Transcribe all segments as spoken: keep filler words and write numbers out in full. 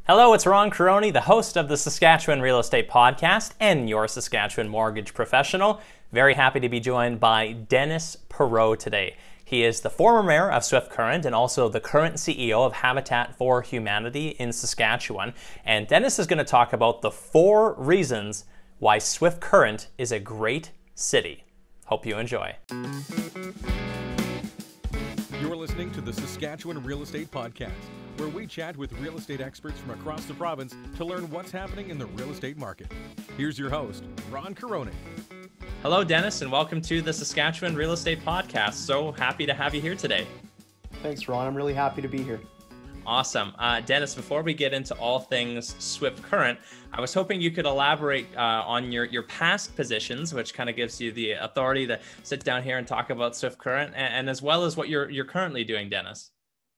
Hello, it's Ron Quaroni, the host of the Saskatchewan Real Estate Podcast and your Saskatchewan mortgage professional. Very happy to be joined by Denis Perrault today. He is the former mayor of Swift Current and also the current C E O of Habitat for Humanity in Saskatchewan. And Denis is going to talk about the four reasons why Swift Current is a great city. Hope you enjoy. You're listening to the Saskatchewan Real Estate Podcast, where we chat with real estate experts from across the province to learn what's happening in the real estate market. Here's your host, Ron Quaroni. Hello, Denis, and welcome to the Saskatchewan Real Estate Podcast. So happy to have you here today. Thanks, Ron. I'm really happy to be here. Awesome. Uh, Denis, before we get into all things Swift Current, I was hoping you could elaborate uh, on your, your past positions, which kind of gives you the authority to sit down here and talk about Swift Current, and, and as well as what you're you're currently doing, Denis.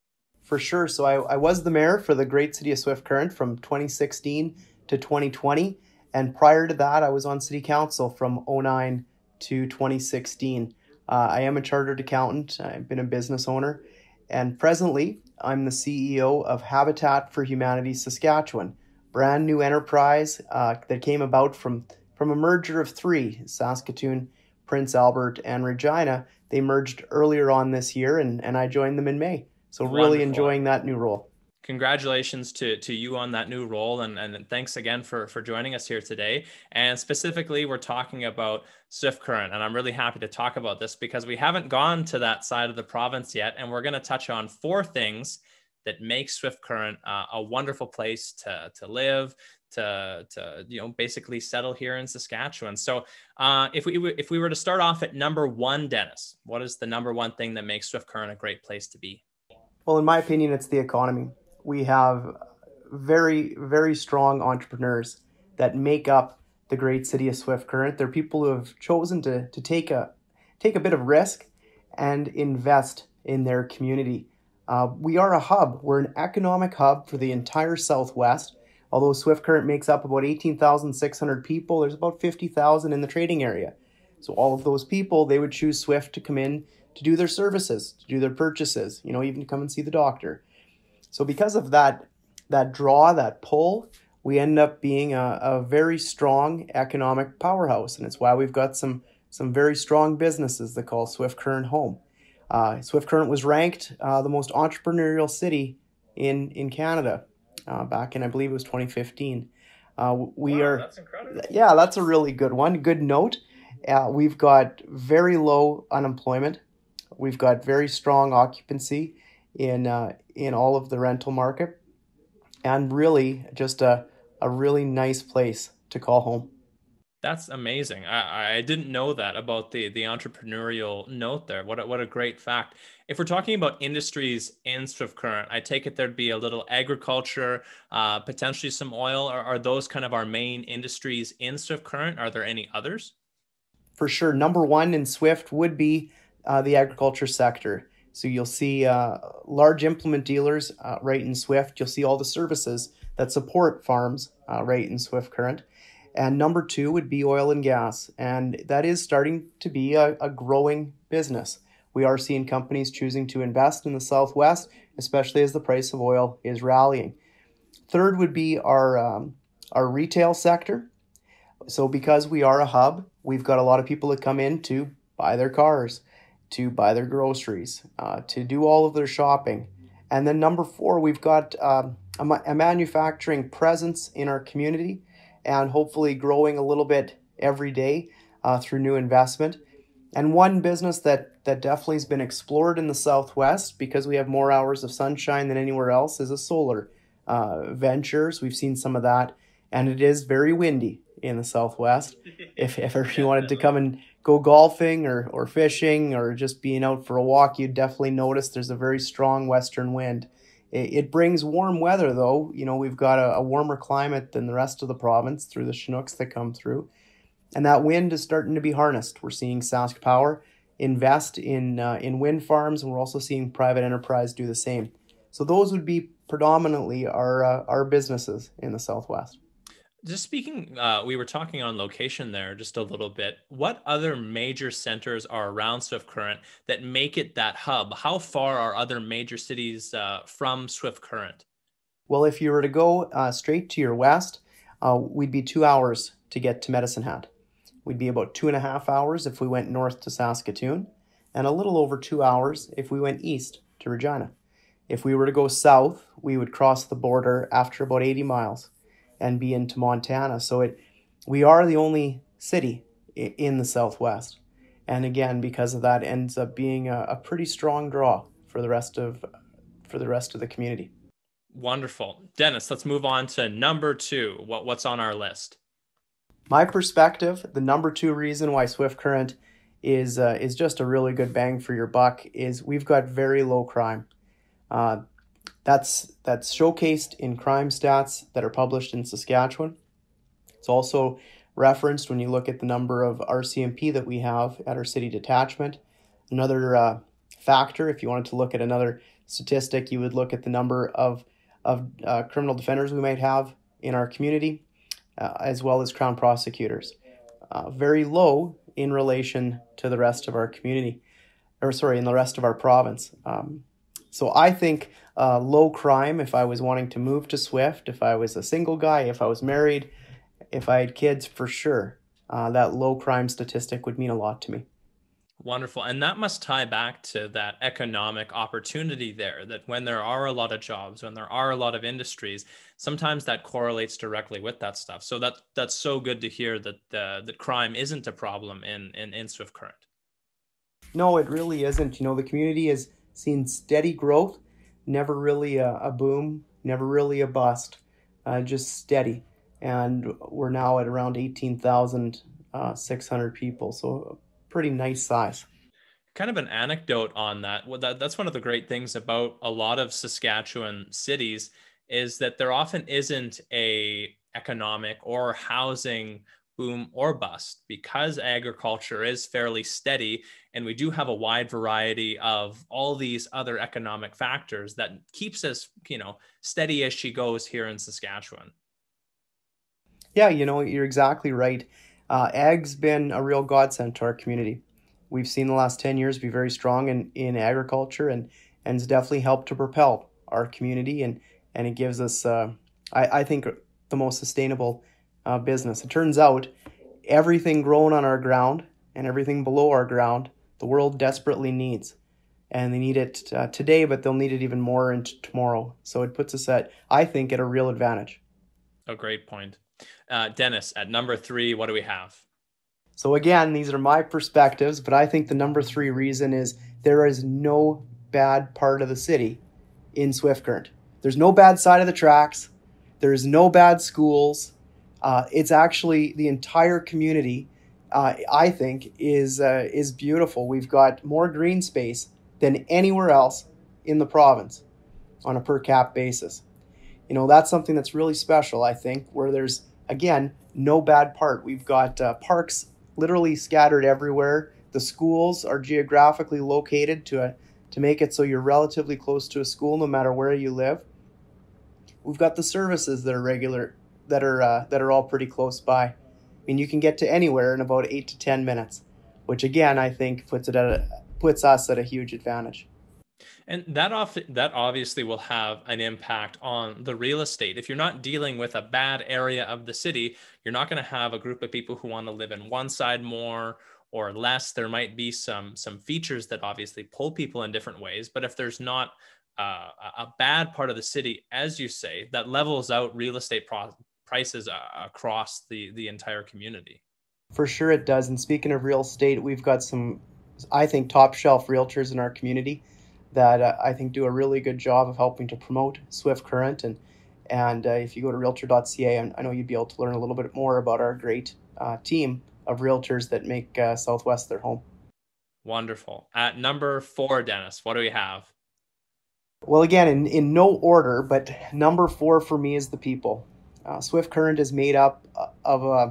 For sure. So I, I was the mayor for the great city of Swift Current from twenty sixteen to twenty twenty. And prior to that, I was on city council from oh nine to twenty sixteen. Uh, I am a chartered accountant. I've been a business owner. And presently, I'm the C E O of Habitat for Humanity Saskatchewan, brand new enterprise uh, that came about from, from a merger of three, Saskatoon, Prince Albert, and Regina. They merged earlier on this year, and, and I joined them in May. So really Wonderful. Enjoying that new role. Congratulations to, to you on that new role. And, and thanks again for, for joining us here today. And specifically, we're talking about Swift Current. And I'm really happy to talk about this because we haven't gone to that side of the province yet. And we're going to touch on four things that make Swift Current uh, a wonderful place to, to live, to, to, you know, basically settle here in Saskatchewan. So uh, if we if we were to start off at number one, Denis, what is the number one thing that makes Swift Current a great place to be? Well, in my opinion, it's the economy. We have very, very strong entrepreneurs that make up the great city of Swift Current. They're people who have chosen to, to take a take a bit of risk and invest in their community. Uh, we are a hub. We're an economic hub for the entire Southwest. Although Swift Current makes up about eighteen thousand six hundred people, there's about fifty thousand in the trading area. So all of those people, they would choose Swift to come in to do their services, to do their purchases, you know, even to come and see the doctor. So because of that, that draw, that pull, we end up being a, a very strong economic powerhouse. And it's why we've got some, some very strong businesses that call Swift Current home. Uh, Swift Current was ranked uh, the most entrepreneurial city in, in Canada uh, back in, I believe it was twenty fifteen. Uh, we wow, are, that's incredible. Yeah, that's a really good one. Good note. Uh, we've got very low unemployment. We've got very strong occupancy in uh, in all of the rental market, and really just a, a really nice place to call home. That's amazing. I, I didn't know that about the, the entrepreneurial note there. What a, what a great fact. If we're talking about industries in Swift Current, I take it there'd be a little agriculture, uh, potentially some oil. Are, are those kind of our main industries in Swift Current? Are there any others? For sure. Number one in Swift would be uh, the agriculture sector. So you'll see uh, large implement dealers uh, right in Swift. You'll see all the services that support farms uh, right in Swift Current. And number two would be oil and gas. And that is starting to be a, a growing business. We are seeing companies choosing to invest in the Southwest, especially as the price of oil is rallying. Third would be our, um, our retail sector. So because we are a hub, we've got a lot of people that come in to buy their cars, to buy their groceries, uh, to do all of their shopping. And then number four, we've got uh, a, ma- a manufacturing presence in our community and hopefully growing a little bit every day uh, through new investment. And one business that, that definitely has been explored in the Southwest because we have more hours of sunshine than anywhere else is a solar uh, ventures. We've seen some of that, and it is very windy in the Southwest. If, if ever you wanted to come and go golfing or, or fishing or just being out for a walk, you'd definitely notice there's a very strong western wind. It, it brings warm weather, though. You know, we've got a, a warmer climate than the rest of the province through the Chinooks that come through. And that wind is starting to be harnessed. We're seeing Sask Power invest in uh, in wind farms, and we're also seeing private enterprise do the same. So those would be predominantly our uh, our businesses in the Southwest. Just speaking, uh, we were talking on location there just a little bit. What other major centers are around Swift Current that make it that hub? How far are other major cities uh, from Swift Current? Well, if you were to go uh, straight to your west, uh, we'd be two hours to get to Medicine Hat. We'd be about two and a half hours if we went north to Saskatoon, and a little over two hours if we went east to Regina. If we were to go south, we would cross the border after about eighty miles and be into Montana. So it, we are the only city in the Southwest. And again, because of that, ends up being a, a pretty strong draw for the rest of for the rest of the community. Wonderful. Denis, let's move on to number two. What, what's on our list? My perspective, the number two reason why Swift Current is uh, is just a really good bang for your buck is we've got very low crime. Uh, that's that's showcased in crime stats that are published in Saskatchewan. It's also referenced when you look at the number of R C M P that we have at our city detachment. Another uh, factor, if you wanted to look at another statistic, you would look at the number of, of uh, criminal defenders we might have in our community, uh, as well as Crown prosecutors. Uh, very low in relation to the rest of our community, or sorry, in the rest of our province. Um, so I think uh, low crime, if I was wanting to move to Swift, if I was a single guy, if I was married, if I had kids, for sure, uh, that low crime statistic would mean a lot to me. Wonderful. And that must tie back to that economic opportunity there, that when there are a lot of jobs, when there are a lot of industries, sometimes that correlates directly with that stuff. So that that's so good to hear that uh, that crime isn't a problem in, in, in Swift Current. No, it really isn't. You know, the community has seen steady growth, never really a, a boom, never really a bust, uh, just steady. And we're now at around eighteen thousand six hundred people, so a pretty nice size. Kind of an anecdote on that. Well, that, that's one of the great things about a lot of Saskatchewan cities is that there often isn't a economic or housing boom or bust because agriculture is fairly steady, and we do have a wide variety of all these other economic factors that keeps us, you know, steady as she goes here in Saskatchewan. Yeah, you know, you're exactly right. Uh, ag's been a real godsend to our community. We've seen the last ten years be very strong in, in agriculture, and, and it's definitely helped to propel our community, and, and it gives us, uh, I, I think, the most sustainable uh, business. It turns out everything grown on our ground and everything below our ground, the world desperately needs. And they need it uh, today, but they'll need it even more into tomorrow. So it puts us at, I think, at a real advantage. A great point. Uh, Denis, at number three, what do we have? So again, these are my perspectives, but I think the number three reason is there is no bad part of the city in Swift Current. There's no bad side of the tracks. There's no bad schools. Uh, it's actually the entire community, uh, I think, is uh, is beautiful. We've got more green space than anywhere else in the province on a per cap basis. You know, that's something that's really special, I think, where there's, again, no bad part. We've got uh, parks literally scattered everywhere. The schools are geographically located to a, to make it so you're relatively close to a school no matter where you live. We've got the services that are regular, that are uh, that are all pretty close by. I mean, you can get to anywhere in about eight to ten minutes, which again I think puts it at a, puts us at a huge advantage. And that off, that obviously will have an impact on the real estate. If you're not dealing with a bad area of the city, you're not going to have a group of people who want to live in one side more or less. There might be some some features that obviously pull people in different ways. But if there's not uh, a bad part of the city, as you say, that levels out real estate pro- prices uh, across the, the entire community. For sure it does. And speaking of real estate, we've got some, I think, top shelf realtors in our community that uh, I think do a really good job of helping to promote Swift Current. And and uh, if you go to realtor dot c a, I know you'd be able to learn a little bit more about our great uh, team of realtors that make uh, Southwest their home. Wonderful. At number four, Denis, what do we have? Well, again, in, in no order, but number four for me is the people. Uh, Swift Current is made up of a,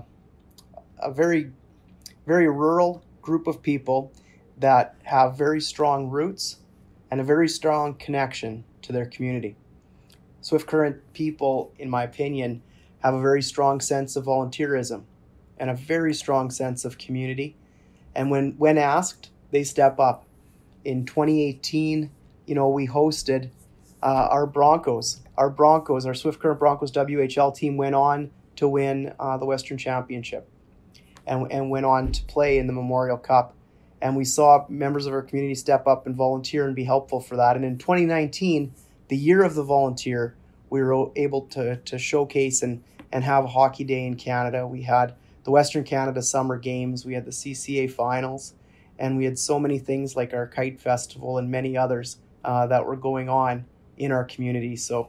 a very, very rural group of people that have very strong roots and a very strong connection to their community. Swift Current people, in my opinion, have a very strong sense of volunteerism and a very strong sense of community. And when, when asked, they step up. In twenty eighteen, you know, we hosted uh, our Broncos our Broncos, our Swift Current Broncos W H L team went on to win uh, the Western Championship and, and went on to play in the Memorial Cup. And we saw members of our community step up and volunteer and be helpful for that. And in twenty nineteen, the year of the volunteer, we were able to, to showcase and, and have a hockey day in Canada. We had the Western Canada Summer Games, we had the C C A Finals, and we had so many things like our Kite Festival and many others uh, that were going on in our community. So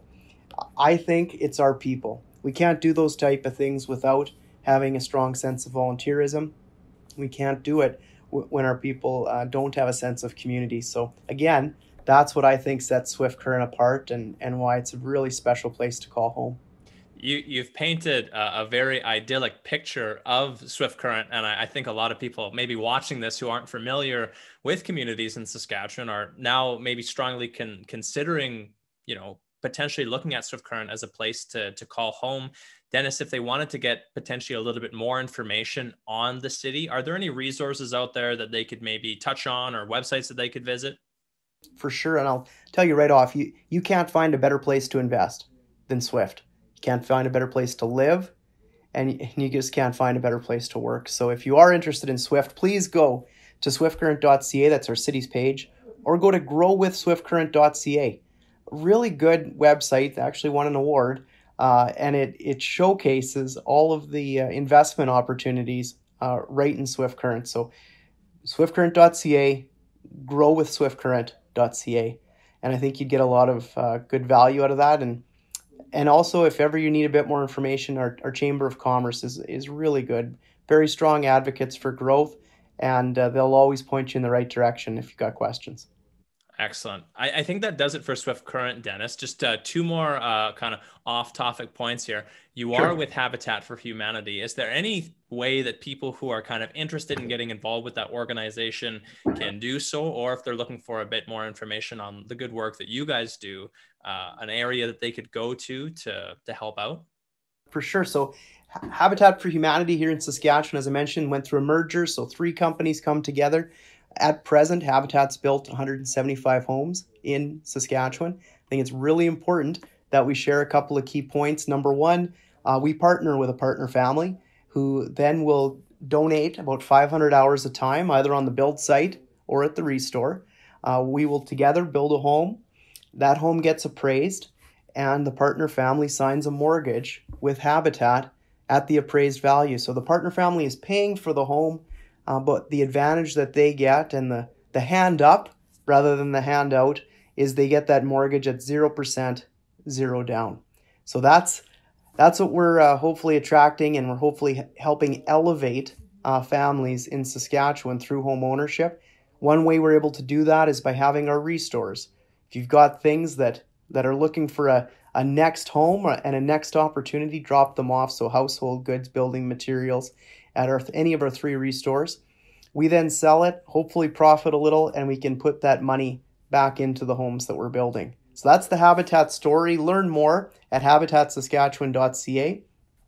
I think it's our people. We can't do those type of things without having a strong sense of volunteerism. We can't do it w- when our people uh, don't have a sense of community. So again, that's what I think sets Swift Current apart and, and why it's a really special place to call home. You, you've painted a, a very idyllic picture of Swift Current, and I, I think a lot of people maybe watching this who aren't familiar with communities in Saskatchewan are now maybe strongly con- considering, you know, potentially looking at Swift Current as a place to, to call home. Dennis, if they wanted to get potentially a little bit more information on the city, are there any resources out there that they could maybe touch on or websites that they could visit? For sure, and I'll tell you right off, you, you can't find a better place to invest than Swift. You can't find a better place to live, and you just can't find a better place to work. So if you are interested in Swift, please go to swift current dot c a, that's our city's page, or go to grow with swift current dot c a. A really good website that actually won an award, uh, and it, it showcases all of the uh, investment opportunities uh, right in Swift Current. So swift current dot c a, grow with swift current dot c a, and I think you'd get a lot of uh, good value out of that. And And also, if ever you need a bit more information, our, our Chamber of Commerce is, is really good. Very strong advocates for growth, and uh, they'll always point you in the right direction if you've got questions. Excellent. I, I think that does it for Swift Current, Dennis. Just uh, two more uh, kind of off-topic points here. You Sure. are with Habitat for Humanity. Is there any way that people who are kind of interested in getting involved with that organization can do so? Or if they're looking for a bit more information on the good work that you guys do, uh, an area that they could go to to, to help out? For sure. So Habitat for Humanity here in Saskatchewan, as I mentioned, went through a merger. So three companies come together. At present, Habitat's built one hundred seventy-five homes in Saskatchewan. I think it's really important that we share a couple of key points. Number one, uh, we partner with a partner family who then will donate about five hundred hours of time, either on the build site or at the restore. Uh, we will together build a home. That home gets appraised, and the partner family signs a mortgage with Habitat at the appraised value. So the partner family is paying for the home, Uh, but the advantage that they get and the, the hand up rather than the hand out is they get that mortgage at zero percent, zero down. So that's that's what we're uh, hopefully attracting, and we're hopefully helping elevate uh, families in Saskatchewan through home ownership. One way we're able to do that is by having our restores. If you've got things that, that are looking for a, a next home and a next opportunity, drop them off. So household goods, building materials, at our, any of our three restores. We then sell it, hopefully profit a little, and we can put that money back into the homes that we're building. So that's the Habitat story. Learn more at habitat saskatchewan dot c a,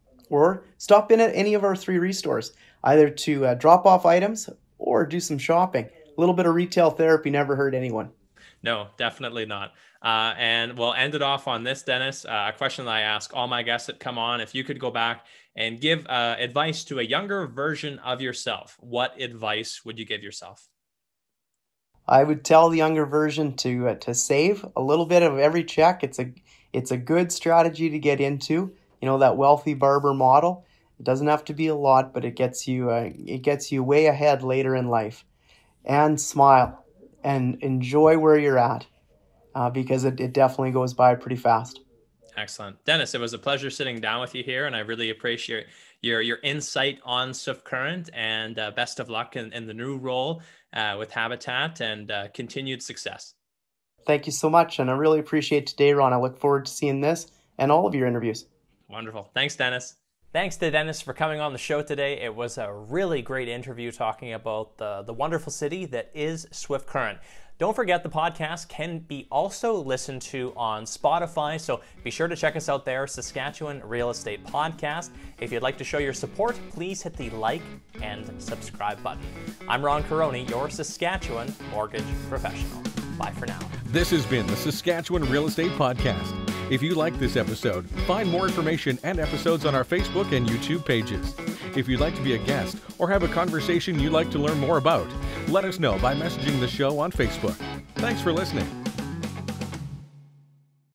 or stop in at any of our three restores, either to uh, drop off items or do some shopping. A little bit of retail therapy never hurt anyone. No, definitely not. Uh, and we'll end it off on this, Dennis. Uh, a question that I ask all my guests that come on: if you could go back and give uh, advice to a younger version of yourself, what advice would you give yourself? I would tell the younger version to uh, to save a little bit of every check. It's a it's a good strategy to get into. You know, that wealthy barber model. It doesn't have to be a lot, but it gets you uh, it gets you way ahead later in life. And smile and enjoy where you're at, uh, because it, it definitely goes by pretty fast. Excellent. Dennis, it was a pleasure sitting down with you here, and I really appreciate your your insight on Swift Current, and uh, best of luck in, in the new role uh, with Habitat, and uh, continued success. Thank you so much, and I really appreciate today, Ron. I look forward to seeing this and all of your interviews. Wonderful. Thanks, Dennis. Thanks to Dennis for coming on the show today. It was a really great interview talking about the, the wonderful city that is Swift Current. Don't forget, the podcast can be also listened to on Spotify, so be sure to check us out there, Saskatchewan Real Estate Podcast. If you'd like to show your support, please hit the like and subscribe button. I'm Ron Quaroni, your Saskatchewan mortgage professional. Bye for now. This has been the Saskatchewan Real Estate Podcast. If you like this episode, find more information and episodes on our Facebook and YouTube pages. If you'd like to be a guest or have a conversation you'd like to learn more about, let us know by messaging the show on Facebook. Thanks for listening.